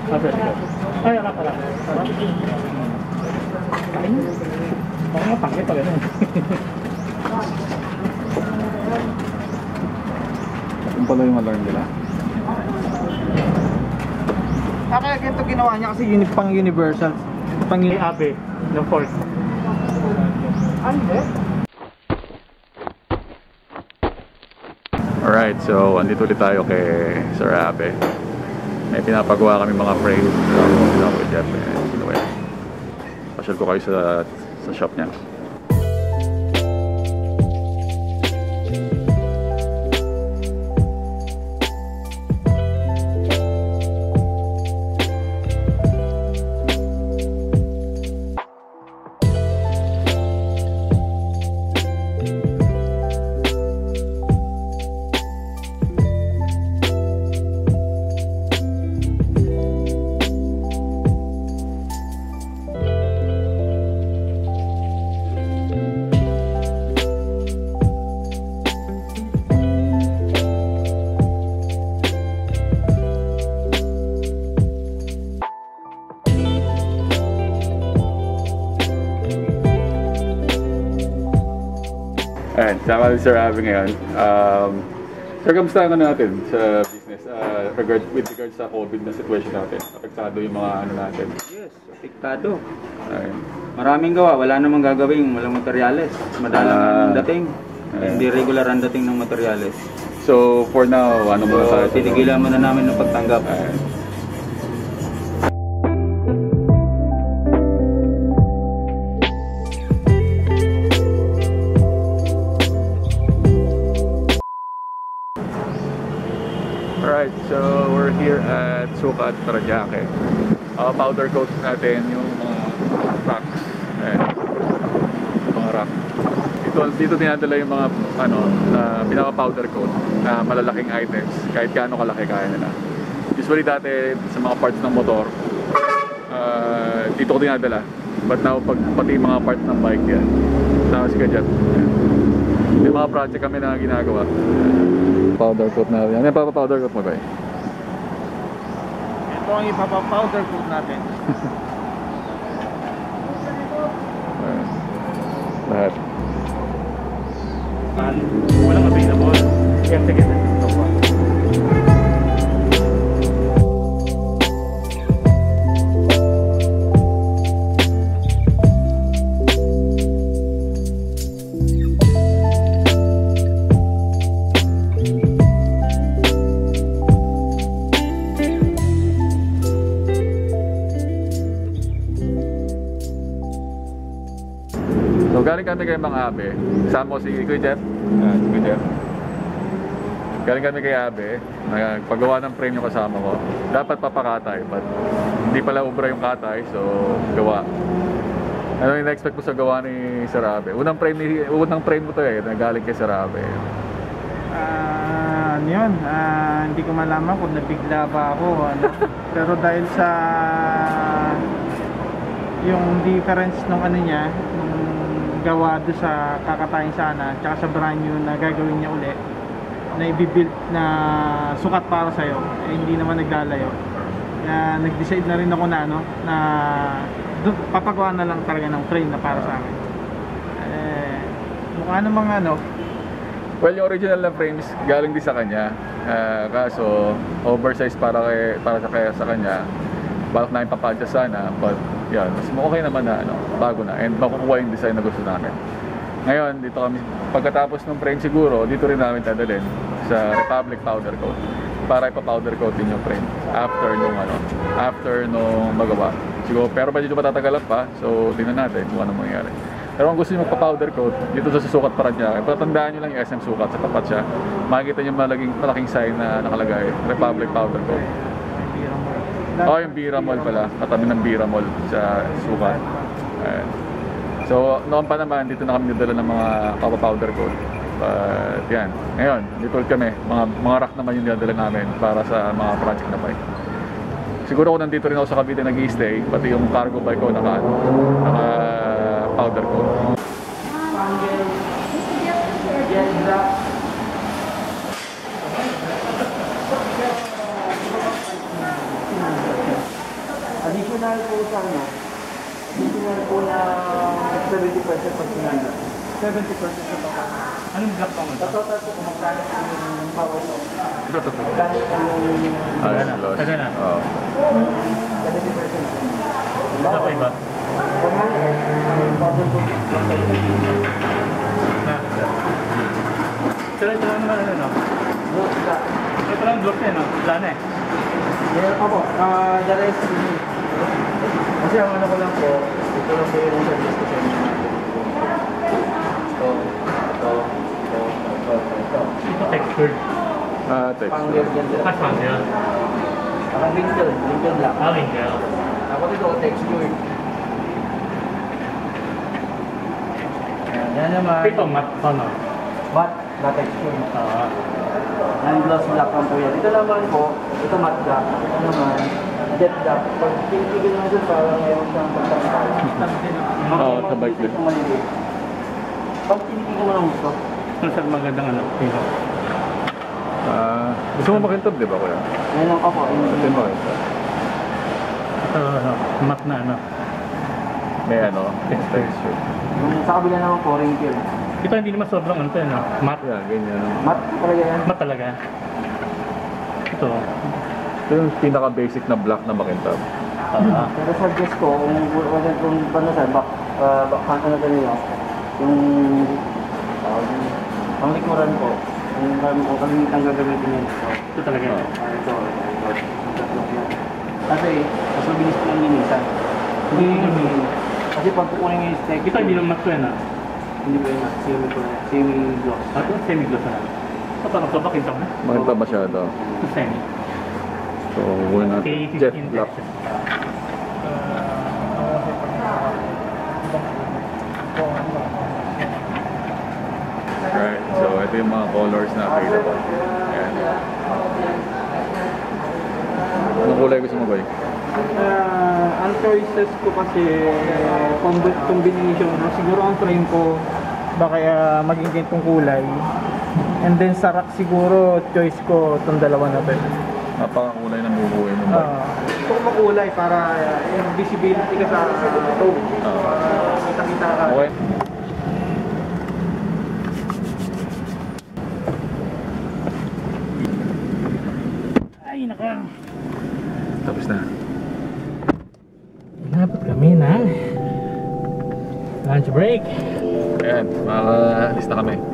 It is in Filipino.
Pwede ka. Ay, harap. Ay, parang matangit pa rin. Yung pala yung alarm nila. Kaya ganito ginawa niya kasi pang universal. Pang Ave, ng force. Alright, so andito ulit tayo kay Sir Ave. May pinapagawa kami mga frame. So, with Jeff and Lorenz. Pasyal ko kayo sa shop niya. Ayan, sama si Sir Ave ngayon. Sir, kamusta natin sa business with regards sa COVID na situation natin? Apektado yung mga ano natin? Yes, apektado. Ayan. Maraming gawa, wala namang gagawin, walang materyales. Madalang ang dating. Hindi regular ang dating ng materyales. So, for now, ano muna tayo? Tinigilan muna namin ng pagtanggap. Ayan. Alright, so we're here at Sukat, Paradyake. Powder coat natin yung mga racks. Ayan. Mga rack. Dito dinadala yung mga na pinaka-powder coat na malalaking items. Kahit gaano kalaki kaya nila. Usually dati sa mga parts ng motor, dito ko dinadala. But now, pati mga parts ng bike yan. Sama si Kajat. May mga project kami na ginagawa. Powder coat na yan. Ano yung powder coat mo ba? Ito ang ipapa-powder coat natin. Lahat. Walang available. Yan, sige. So galing kami kay Mang Ave. Kasama ko si Kuya Jeff. Si Kuya Jeff. Galing kami kay Ave. Nagpagawa ng frame yung kasama ko. Dapat papakatay, but hindi pala ubra yung katay, so gawa. Ano yung na-expect mo sa gawa ni Sir Ave? Unang frame mo to eh, nagaling kay Sir Ave. Ano yun? Hindi ko malaman kung nabigla ba ako. Pero dahil sa yung difference ng ano niya, gawa doon sa kakatayin sana, tsaka sa brand new na gagawin niya uli, na i-build na sukat para sa'yo, hindi naman naglalayo. Kaya nag-decide na rin ako na papagawa na lang talaga ng frame na para sa akin. Mukha namang Well, yung original na frames galing din sa kanya. Kaso oversized para sa kanya. Balak namin papadya sana, but yan, mas okay naman na bago na, and makukuha yung design na gusto namin. Ngayon, dito kami, pagkatapos ng frame siguro, dito rin namin dadalhin sa Republic powder coat para ipa-powder coat din yung frame after nung magawa. Siguro, pero medyo matatagal pa, so tingnan natin kung ano mangyayari. Pero kung gusto nyo magpa-powder coat, dito sa Sukat Paradyake, patandaan nyo lang yung SM Sukat sa tapat siya. Makikita nyo malaking sign na nakalagay, Republic powder coat. Yung Bira Mall pala, katabi ng Bira Mall sa Sukat. So, noon pa naman, dito na kami nidala ng mga powder coat. But yan, ngayon, dito kami, mga rack naman yung dinadala namin para sa mga project na bike. Siguro kung nandito rin ako sa Cavite nag-i-stay, pati yung cargo bike ko naka powder coat. Additional po sa ano, additional po na 70% pag sinanda. 70% sa total. Anong block pa mo? Sa total po, kung magkano po yung power loss. Ito. Magkano po yung Loss. Taga na. Oo. 70%. Isa pa iba. Pero ito lang naman ano? Ito lang block eh, no? Wala na eh. Meron ako, the rest is kasi ang ano ko lang po, ito lang po yung service ko sa inyo. Ito. Ito textured. Text. Pang-gear dyan sila. Mas pang yan. Parang wrinkle lang. Wrinkle. Tapos ito, texture. Yan naman. Ito matte pa, no? Matte na texture. Ah. Gloss black lang po yan. Ito naman po, ito matte black. Ito naman, jet black. Pag pinigil naman dyan, parang mayroon siyang pagkakal. Oo, sabay ko. Pag pinigil mo lang gusto. Ano sa magandang ano? Ito. Gusto mo makintab, di ba kuya? Yan lang ako. Gusto mo makintab. Ito, ano? Matte na ano? May ano, texture. Yung sa kabila naman po, wrinkle. Ito hindi naman sobrang ano to, no? Matte. Yan, ganyan. Matte talaga yan. Matte talaga. Ito. Ito yung pinaka-basic na black na makintab. Pero suggest ko, kung banda sa backhanto na ganyan, yung panglikuran ko, kung kalimitan gagamitin yun. Ito talaga. Ito. Kasi, mas mabilis ko lang linisan. Kasi pag kukunin yung steak, Ito hindi naman matte yan, ah. hindi ba yun na, semi-gloss. Ito, semi-gloss na. Ito parang ito, pakintab na. Makintab masyado. Ito semi. So, kukunin natin. Jet K15 black. Texas. Right. So, ito yung mga colors na available. Ayan. Anong kulay gusto mo, boy? Ang choices ko kasi combination. Siguro ang frame ko baka maging ganitong kulay. And then sa rack siguro choice ko itong dalawa na to. Napakakulay ng bubuhay mo, boy. Kung makulay para yung visibility ka sa road. Kita-kita ka. Okay. Ay, naka. Tapos na. Dapat kami na lunch break. Ayan, makakalis na kami.